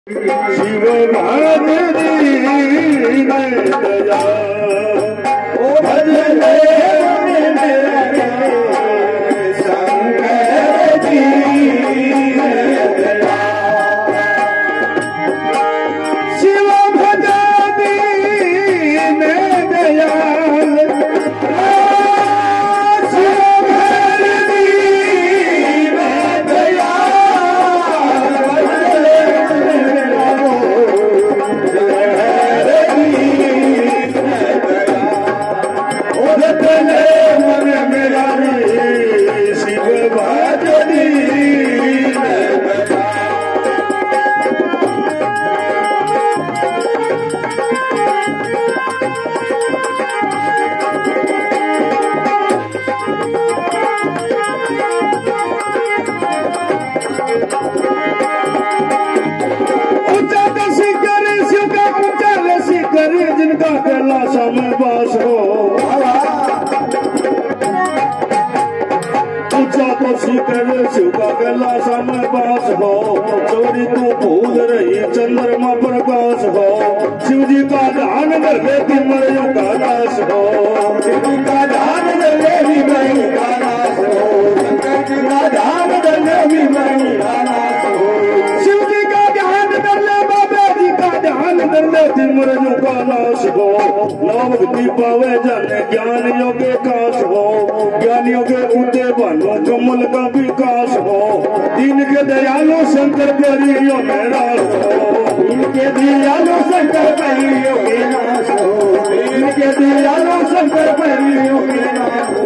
शिव भजनी दया ओ भजने शंकर जी दया शिव भजनी दया जिनका कैलाशा में वास हो ऊंचा तो शिखर शिव का कैलाशा में वास हो चोरी तो भूल रही चंद्रमा प्रकाश हो शिव जी का ध्यान कर लेती मरियों का नाश हो शिव जी का ध्यान कर लेती मरियों का नाश हो शंकर जी का ध्यान कर लेती मरियों का नाश हो शिव जी का ध्यान कर ले बाबा जी का ध्यान कर लेती मरियों का नाश हो नवभक्ति पावे जाने ज्ञानियों के काश हो ज्ञानियों के उदय बनो कमल का विकास हो इनके दयालु शंकर परियों में रास हो इनके दयालु शंकर परियों के नाश हो इनके दयालु शंकर परियों के नाश हो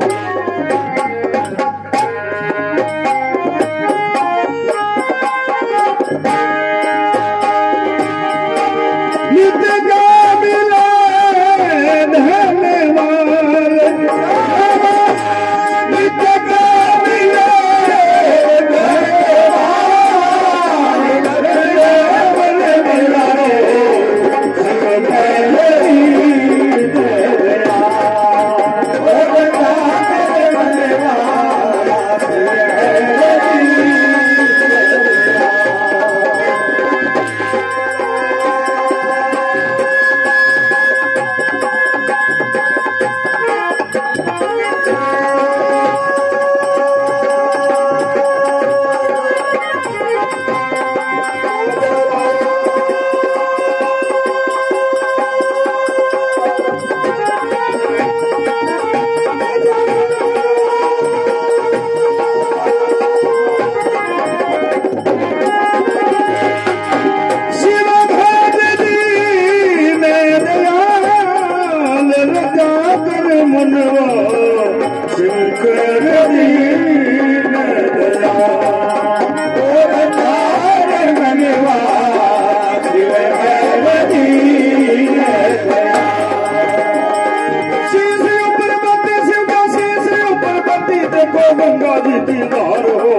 गंगा जी की धार हो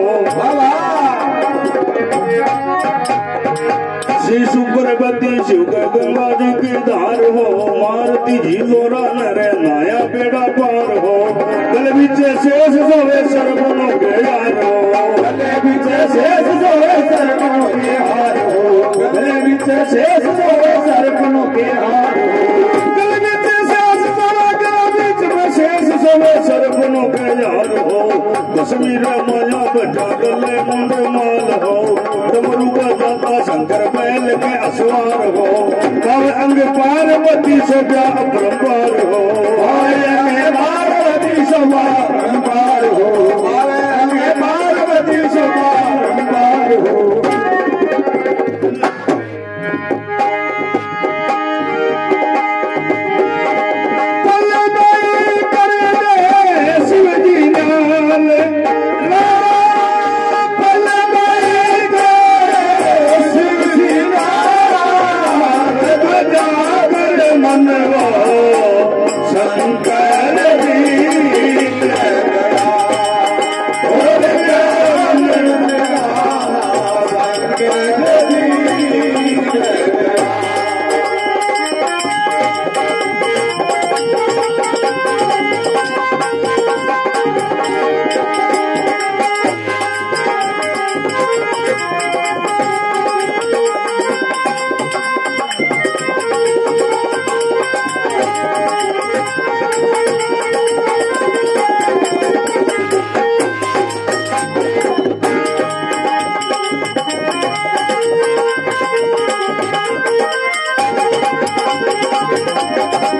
शिशु पर्वती शिव का गंगा जी की धार हो मारती झीलोरा नरे नाया बेड़ा पार हो गले बीचे शेष सोवे सरवनों के यार हो गले बीचे शेष सोवे सरवनों के हार हो गले बीचे शेष सोवे सरवनों के हार हो गले बीचे शेष सोवे गले बीच में शेष सोवे सरवनों के यार हो कश्मीर माया बचा गले मुंड माल हो डमरू का जाता शंकर बैल के असवार हो भाव अंग पार्वती सोया अपरंपार हो भाव अंग पार्वती सोया अपरंपार हो भाव अंग पार्वती सोया अपरंपार हो शंकर जी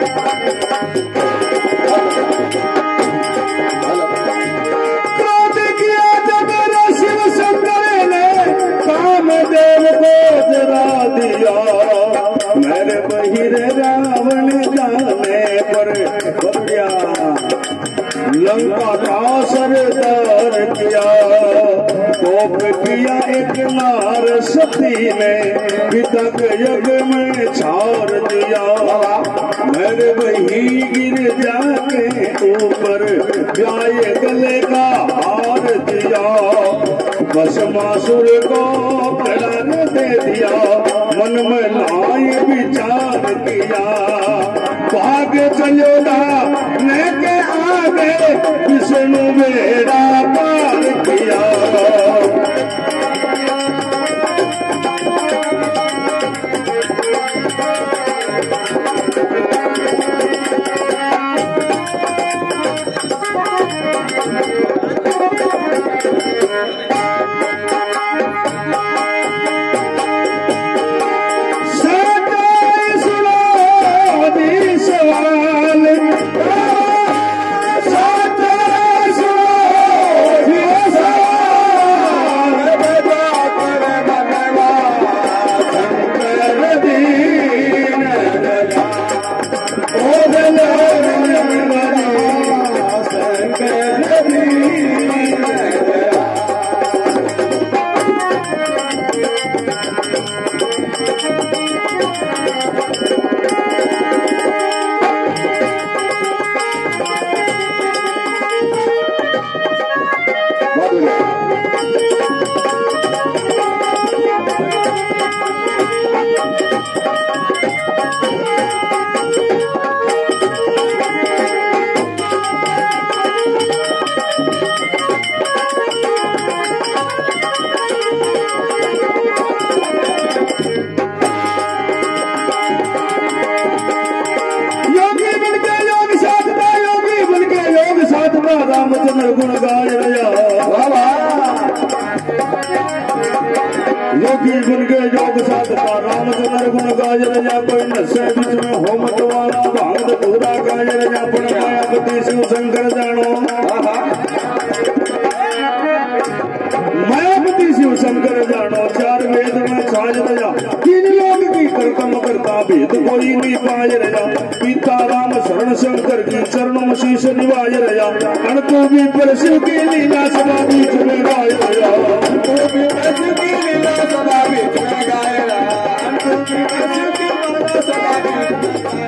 क्रोध किया जब शिव शंकर ने कामदेव को जरा दिया, मेरे बहिरे रावण जाने पर बलिया लंका का सरदार किया। कोप किया एक नार सती ने, पिता के यज्ञ में छाड़ दिया। मेरे वही गिर जाके ऊपर जाए गले का हार दिया। भस्मासुर को प्राण दे दिया, मन में नाय विचार किया। भाग चलो ने के आगे विष्णु मेरा पार किया। रामचंद्र गुण गाय रया योगी गुण के योग साधता, रामचंद्र गुण गाय रया। कोई नशे बीच में होमत वाला भांग पूरा गाय रया। पण मायापति शिव शंकर जानो, मायापति शिव शंकर जानो। चार वेद में छाज रया, तीन लोग की कर्तम करता, भेद कोई नहीं पाय रया। पिता राम शरण शंकर की चरणों में शीश निभाय रया। अणतु भी पर शिव की लीला सदा बीच में गाय रया। अणतु भी पर शिव की लीला सदा बीच में गाय रया। अणतु भी पर शिव की लीला सदा बीच में गाय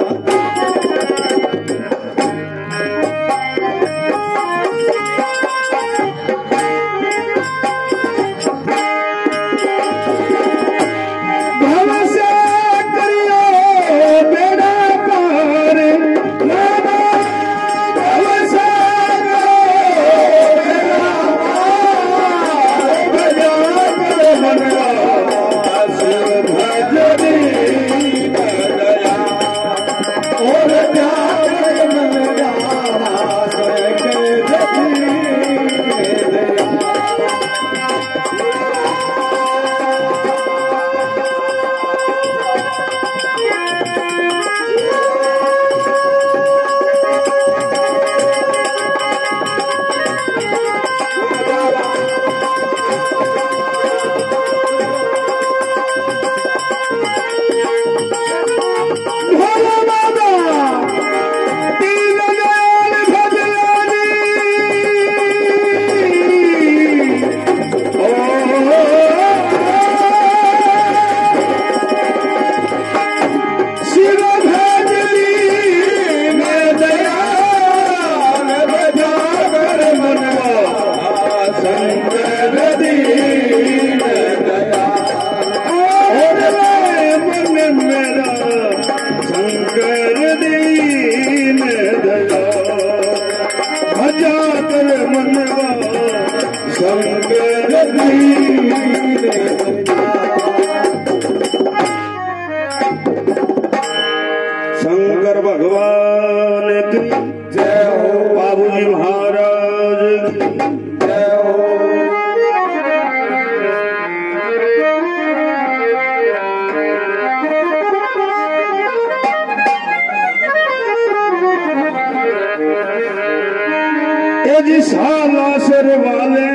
शंकर भगवान की जय हो। बाबूजी महाराज की जय हो। ये जी साला सिर वाले